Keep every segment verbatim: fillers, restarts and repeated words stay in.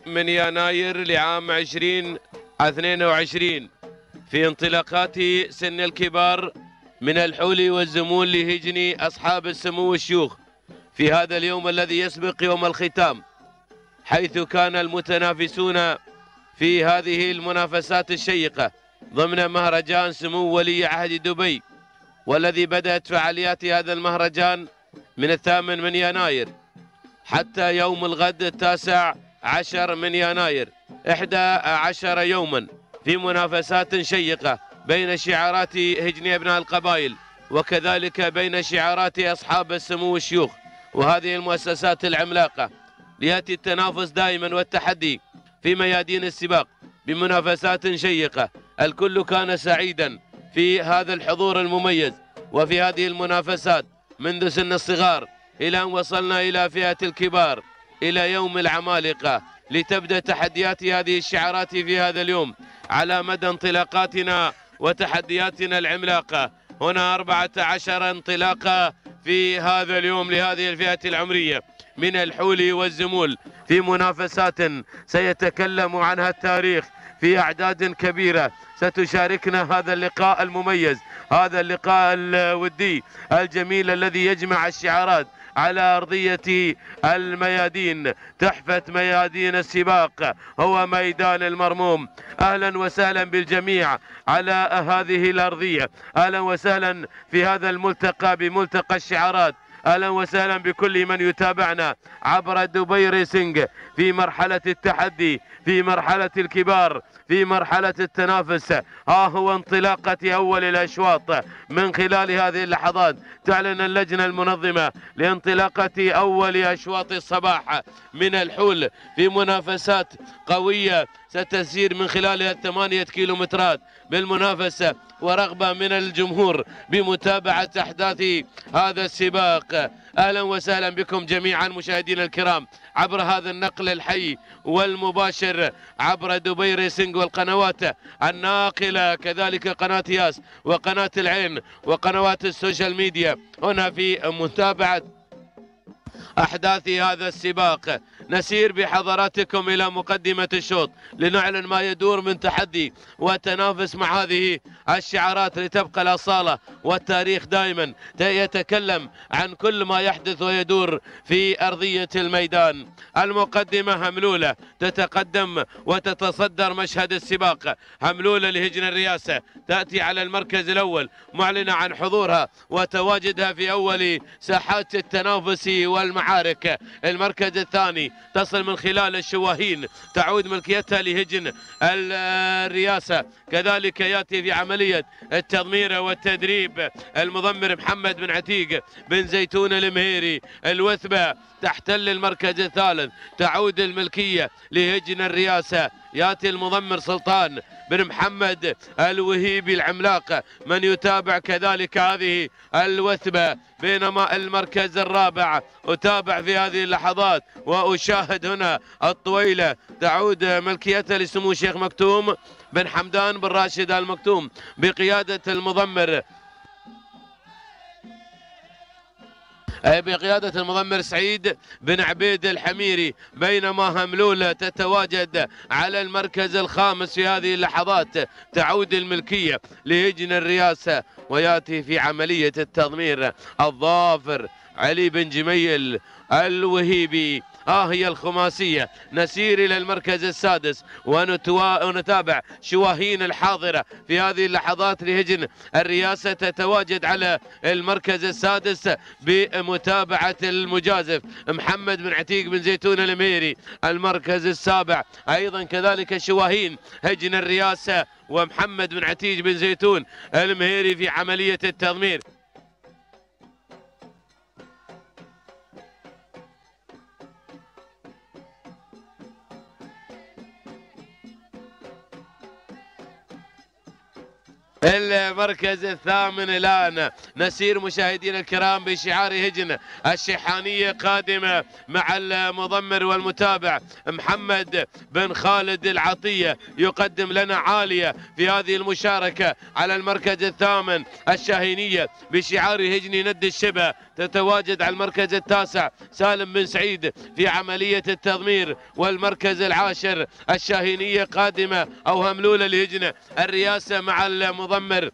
من يناير لعام عشرين اثنين وعشرين في انطلاقات سن الكبار من الحول والزمول لهجن أصحاب السمو والشيوخ في هذا اليوم الذي يسبق يوم الختام، حيث كان المتنافسون في هذه المنافسات الشيقة ضمن مهرجان سمو ولي عهد دبي، والذي بدأت فعاليات هذا المهرجان من الثامن من يناير حتى يوم الغد التاسع عشر من يناير، إحدى عشر يوما في منافسات شيقة بين شعارات هجن أبناء القبائل وكذلك بين شعارات أصحاب السمو والشيوخ وهذه المؤسسات العملاقة، ليأتي التنافس دائما والتحدي في ميادين السباق بمنافسات شيقة. الكل كان سعيدا في هذا الحضور المميز وفي هذه المنافسات منذ سن الصغار إلى أن وصلنا إلى فئة الكبار إلى يوم العمالقة، لتبدأ تحديات هذه الشعارات في هذا اليوم على مدى انطلاقاتنا وتحدياتنا العملاقة. هنا أربعة عشر انطلاقة في هذا اليوم لهذه الفئة العمرية من الحول والزمول في منافسات سيتكلم عنها التاريخ في أعداد كبيرة ستشاركنا هذا اللقاء المميز، هذا اللقاء الودي الجميل الذي يجمع الشعارات على أرضية الميادين تحفة ميادين السباق، هو ميدان المرموم. أهلا وسهلا بالجميع على هذه الأرضية، أهلا وسهلا في هذا الملتقى بملتقى الشعارات، أهلا وسهلا بكل من يتابعنا عبر دبي ريسنج في مرحلة التحدي، في مرحلة الكبار، في مرحلة التنافس. ها هو انطلاقة أول الأشواط. من خلال هذه اللحظات تعلن اللجنة المنظمة لانطلاقة أول أشواط الصباح من الحول في منافسات قوية ستسير من خلالها ثمانية كيلومترات بالمنافسة ورغبة من الجمهور بمتابعة أحداث هذا السباق. أهلا وسهلا بكم جميعا مشاهدينا الكرام عبر هذا النقل الحي والمباشر عبر دبي ريسنج والقنوات الناقلة، كذلك قناة ياس وقناة العين وقنوات السوشيال ميديا، هنا في متابعة أحداث هذا السباق. نسير بحضراتكم إلى مقدمة الشوط لنعلن ما يدور من تحدي وتنافس مع هذه الشعارات، لتبقى الأصالة والتاريخ دائما يتكلم عن كل ما يحدث ويدور في أرضية الميدان. المقدمة هملولة تتقدم وتتصدر مشهد السباق، هملولة لهجن الرئاسة تأتي على المركز الأول معلنة عن حضورها وتواجدها في أول ساحات التنافس والمعارك. المركز الثاني تصل من خلال الشواهين تعود ملكيتها لهجن الرئاسة، كذلك يأتي في عملية التضمير والتدريب المضمر محمد بن عتيق بن زيتون المهيري. الوثبة تحتل المركز الثالث تعود الملكية لهجن الرئاسة، يأتي المضمر سلطان بن محمد الوهيبي العملاق من يتابع كذلك هذه الوثبة، بينما المركز الرابع أتابع في هذه اللحظات وأشاهد هنا الطويلة تعود ملكيتها لسمو الشيخ مكتوم بن حمدان بن راشد المكتوم بقيادة المضمر بقيادة المضمر سعيد بن عبيد الحميري، بينما هملولة تتواجد على المركز الخامس في هذه اللحظات تعود الملكية لهجن الرئاسة، ويأتي في عملية التضمير الظافر علي بن جميل الوهيبي. ها هي الخماسية. نسير إلى المركز السادس ونتابع شواهين الحاضرة في هذه اللحظات لهجن الرئاسة تتواجد على المركز السادس بمتابعة المجازف محمد بن عتيق بن زيتون المهيري. المركز السابع أيضا كذلك شواهين هجن الرئاسة ومحمد بن عتيق بن زيتون المهيري في عملية التضمير. المركز الثامن الآن نسير مشاهدينا الكرام بشعار هجن الشيحانية قادمة مع المضمر والمتابع محمد بن خالد العطية، يقدم لنا عالية في هذه المشاركة على المركز الثامن الشاهينية بشعار هجن ند الشبه تتواجد على المركز التاسع سالم بن سعيد في عملية التضمير. والمركز العاشر الشاهينية قادمة أو هملولة لهجنة الرياسة مع المضمر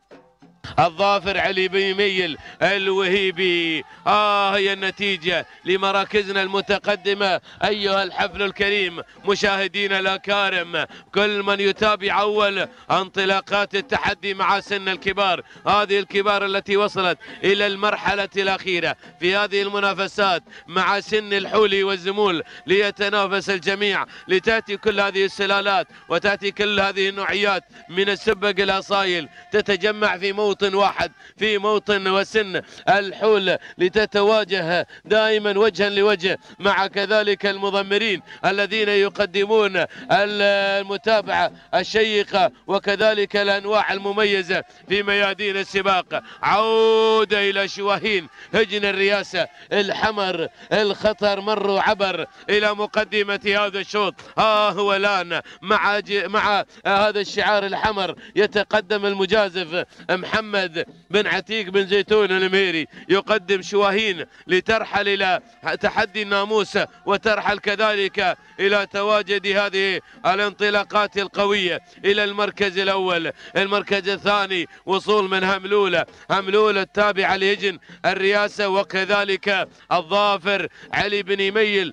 الظافر علي بن يميل الوهيبي. آه هي النتيجة لمراكزنا المتقدمة أيها الحفل الكريم مشاهدينا الأكارم، كل من يتابع أول انطلاقات التحدي مع سن الكبار، هذه الكبار التي وصلت إلى المرحلة الأخيرة في هذه المنافسات مع سن الحولي والزمول، ليتنافس الجميع، لتأتي كل هذه السلالات وتأتي كل هذه النوعيات من السبق الأصايل تتجمع في موطن واحد، في موطن وسن الحول، لتتواجه دائما وجها لوجه مع كذلك المضمرين الذين يقدمون المتابعة الشيقة وكذلك الأنواع المميزة في ميادين السباق. عودة إلى شواهين هجن الرياسة الحمر الخطر مر وعبر إلى مقدمة هذا الشوط. ها هو الآن مع مع هذا الشعار الحمر يتقدم المجازف محمد بن عتيق بن زيتون المهيري، يقدم شواهين لترحل إلى تحدي الناموس وترحل كذلك إلى تواجد هذه الانطلاقات القوية إلى المركز الأول. المركز الثاني وصول من هملولة، هملولة التابعة لهجن الرياسة وكذلك الظافر علي بن يميل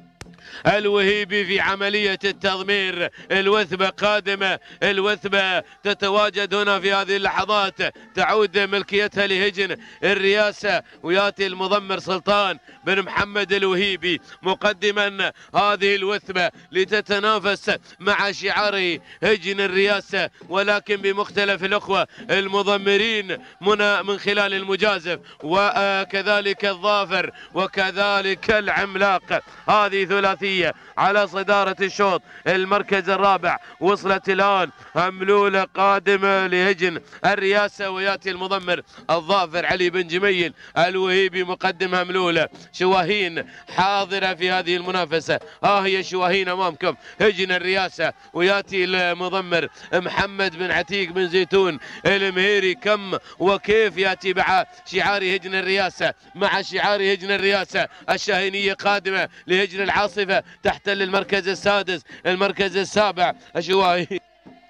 الوهيبي في عملية التضمير. الوثبة قادمة، الوثبة تتواجد هنا في هذه اللحظات، تعود ملكيتها لهجن الرياسة، وياتي المضمر سلطان بن محمد الوهيبي مقدما هذه الوثبة لتتنافس مع شعار هجن الرياسة، ولكن بمختلف الأخوة المضمرين من من خلال المجازف وكذلك الظافر وكذلك العملاق. هذه ثلاثية على صدارة الشوط. المركز الرابع وصلت الآن هملولة قادمة لهجن الرياسة، وياتي المضمر الظافر علي بن جميل الوهيبي مقدم هملولة. شواهين حاضرة في هذه المنافسة، ها هي شواهين أمامكم هجن الرياسة، وياتي المضمر محمد بن عتيق بن زيتون المهيري. كم وكيف ياتي مع شعار هجن الرياسة، مع شعار هجن الرياسة الشاهينية قادمة لهجن العاصفة تحتل المركز السادس. المركز السابع شواهين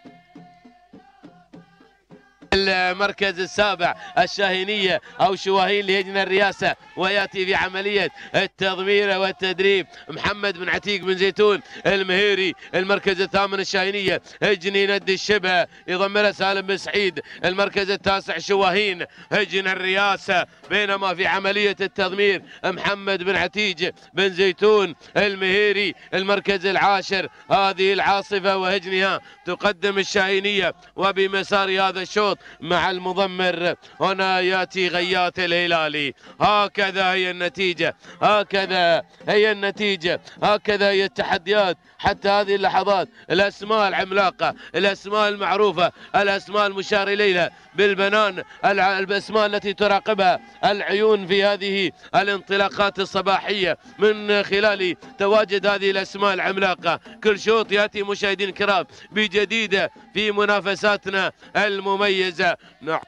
المركز السابع الشاهينية أو شواهين لهجن الرياسة، ويأتي في عملية التضمير والتدريب محمد بن عتيق بن زيتون المهيري. المركز الثامن الشاهينية هجن ند الشبه يضمرها سالم بن سعيد. المركز التاسع شواهين هجن الرياسة، بينما في عملية التضمير محمد بن عتيق بن زيتون المهيري. المركز العاشر هذه العاصفة وهجنها تقدم الشاهينية، وبمسار هذا الشوط مع المضمر هنا ياتي غياث الهلالي. هكذا هي النتيجة، هكذا هي النتيجة، هكذا هي التحديات حتى هذه اللحظات. الأسماء العملاقة، الأسماء المعروفة، الأسماء المشار إليها بالبنان، الأسماء التي تراقبها العيون في هذه الانطلاقات الصباحية من خلال تواجد هذه الأسماء العملاقة. كل شوط يأتي مشاهدين الكرام بجديدة في منافساتنا المميزة. نعم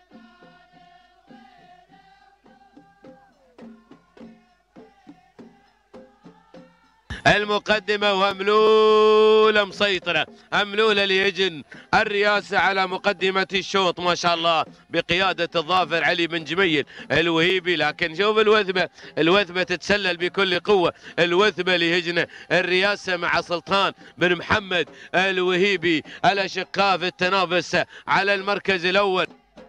المقدمة وهملولة مسيطرة، هملولة لهجن الرياسة على مقدمة الشوط ما شاء الله بقيادة الظافر علي بن جميل الوهيبي. لكن شوف الوثبة، الوثبة تتسلل بكل قوة، الوثبة لهجن الرياسة مع سلطان بن محمد الوهيبي الأشقاء في التنافس على المركز الأول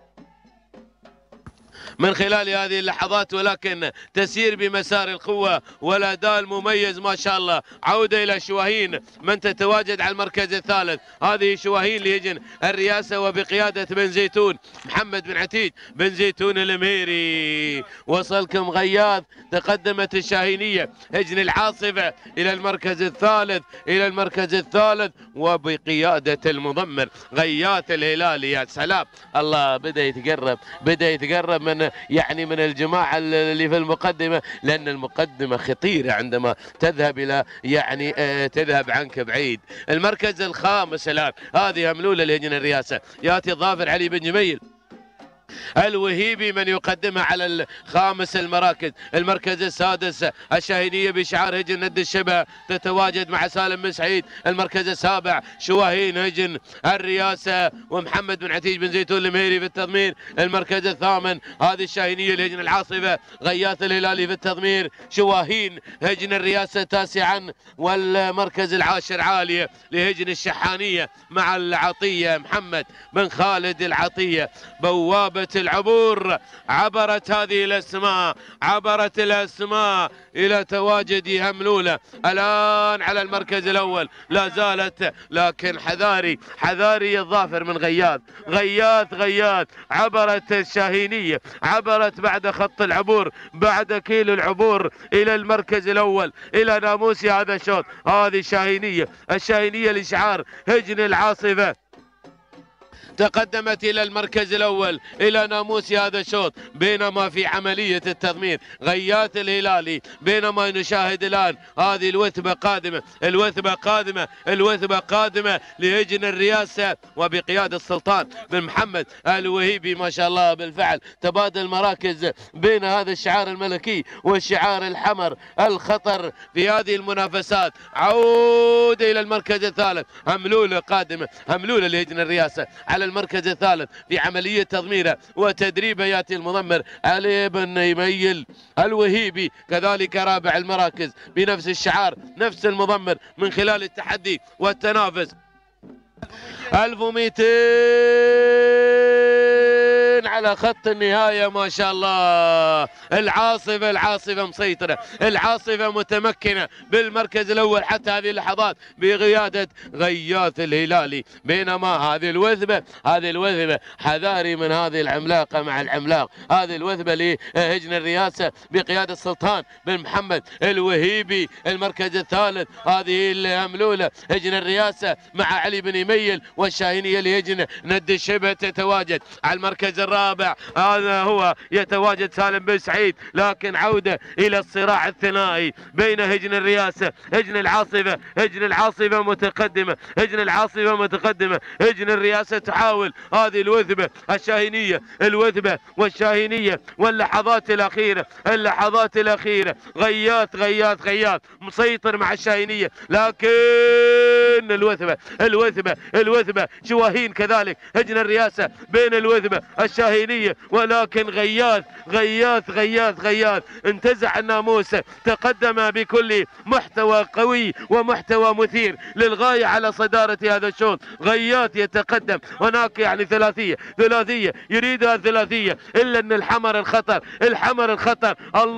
من خلال هذه اللحظات، ولكن تسير بمسار القوة والأداء المميز ما شاء الله. عودة إلى شواهين من تتواجد على المركز الثالث، هذه شواهين لهجن الرياسة وبقيادة بن زيتون محمد بن عتيق بن زيتون المهيري. وصلكم غياث، تقدمت الشاهينية هجن العاصفة إلى المركز الثالث، إلى المركز الثالث وبقيادة المضمر غياث الهلالي. يا سلام، الله بدأ يتقرب، بدأ يتقرب من يعني من الجماعة اللي في المقدمة، لأن المقدمة خطيرة عندما تذهب إلى يعني آه تذهب عنك بعيد. المركز الخامس الآن هذه هملولة لهجن الرياسة، يأتي الظافر علي بن جميل الوهيبي من يقدمها على الخامس المراكز. المركز السادس الشاهينية بشعار هجن ند الشبه تتواجد مع سالم بن سعيد. المركز السابع شواهين هجن الرياسة ومحمد بن عتيج بن زيتون المهيري في التضمير. المركز الثامن هذه الشاهينية لهجن العاصفة غياث الهلالي في التضمير. شواهين هجن الرياسة تاسعا. والمركز العاشر عالية لهجن الشحانية مع العطية محمد بن خالد العطية. بوابة العبور عبرت هذه الاسماء، عبرت الاسماء الى تواجد هملوله الان على المركز الاول. لا زالت لكن حذاري حذاري الظافر من غياث غياث غياث. عبرت الشاهينيه، عبرت بعد خط العبور، بعد كيلو العبور الى المركز الاول، الى ناموسي هذا الشوط. هذه الشاهينيه، الشاهينيه لشعار هجن العاصفه تقدمت إلى المركز الأول إلى ناموسي هذا الشوط. بينما في عملية التضمير غياث الهلالي، بينما نشاهد الآن هذه الوثبة قادمة، الوثبة قادمة، الوثبة قادمة لهجن الرياسة وبقيادة السلطان بن محمد الوهيبي. ما شاء الله بالفعل تبادل مراكز بين هذا الشعار الملكي والشعار الحمر الخطر في هذه المنافسات. عودة إلى المركز الثالث، هملولة قادمة، هملولة لهجن الرياسة على المركز الثالث في عملية تضميره وتدريبه. ياتي المضمر علي بن يميل الوهيبي كذلك رابع المراكز بنفس الشعار، نفس المضمر من خلال التحدي والتنافس. ألف ومئتين على خط النهاية. ما شاء الله العاصفة، العاصفة مسيطرة، العاصفة متمكنة بالمركز الأول حتى هذه اللحظات بقيادة غياث الهلالي. بينما هذه الوثبة، هذه الوثبة حذاري من هذه العملاقة مع العملاق. هذه الوثبة لهجن الرياسة بقيادة السلطان بن محمد الوهيبي. المركز الثالث هذه الهملولة هجن الرياسة مع علي بن يميل والشاهينية لهجن ند الشبه تتواجد على المركز الرابع. هذا هو يتواجد سالم بن سعيد. لكن عودة إلى الصراع الثنائي بين هجن الرياسة، هجن العاصفة، هجن العاصفة متقدمة، هجن العاصفة متقدمة، هجن الرياسة تحاول. هذه الوثبة الشاهينية، الوثبة والشاهينية واللحظات الأخيرة، اللحظات الأخيرة. غياث غياث غياث مسيطر مع الشاهينية، لكن الوثبة الوثبة الوثبة شواهين كذلك هجن الرياسة بين الوثبة الشاهينية. ولكن غياث غياث غياث غياث انتزع الناموس، تقدم بكل محتوى قوي ومحتوى مثير للغاية على صدارة هذا الشوط. غياث يتقدم، هناك يعني ثلاثية ثلاثية يريدها الثلاثية، إلا أن الحمر الخطر، الحمر الخطر.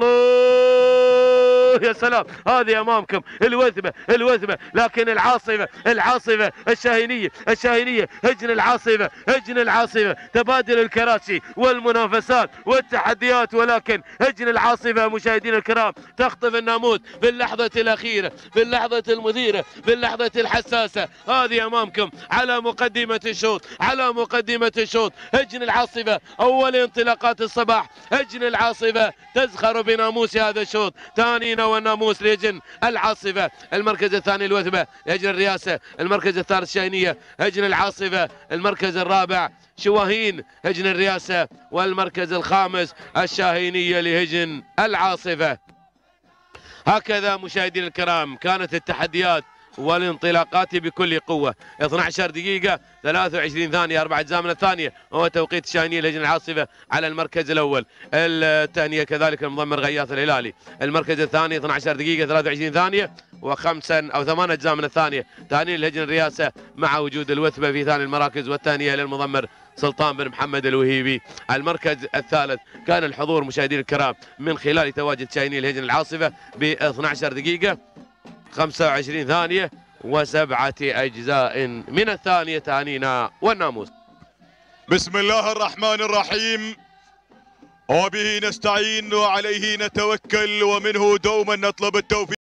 الله يا سلام، هذه أمامكم الوثبة الوثبة. لكن العاصفة العاصفة الشاهينية الشاهينية هجن العاصفة هجن العاصفة. تبادل الكراسي والمنافسات والتحديات، ولكن هجن العاصفة مشاهدينا الكرام تخطف الناموس في اللحظة الأخيرة، في اللحظة المثيرة، في اللحظة الحساسة. هذه أمامكم على مقدمة الشوط، على مقدمة الشوط. هجن العاصفة أول انطلاقات الصباح، هجن العاصفة تزخر بناموس هذا الشوط. ثانينا والناموس لهجن العاصفة. المركز الثاني الوثبة هجن الرياسة. المركز الثالث شاهينية هجن العاصفة. المركز الرابع شواهين هجن الرياسة. والمركز الخامس الشاهينية لهجن العاصفة. هكذا مشاهدينا الكرام كانت التحديات والانطلاقات بكل قوة. اثنتي عشرة دقيقة ثلاثة وعشرين ثانية أربع أجزاء من الثانية هو توقيت الشاهينية لهجن العاصفة على المركز الأول. الثانية كذلك المضمر غياث الهلالي. المركز الثاني اثنتي عشرة دقيقة ثلاثة وعشرين ثانية وخمسا أو ثمان أجزاء من الثانية. ثانية لهجن الرياسة مع وجود الوثبة في ثاني المراكز، والثانية للمضمر سلطان بن محمد الوهيبي. المركز الثالث كان الحضور مشاهدينا الكرام من خلال تواجد شاهينية لهجن العاصفة ب اثنتي عشرة دقيقة خمسة وعشرين ثانية وسبعة أجزاء من الثانية. تهانينا والناموس. بسم الله الرحمن الرحيم، وبه نستعين وعليه نتوكل ومنه دوما نطلب التوفيق.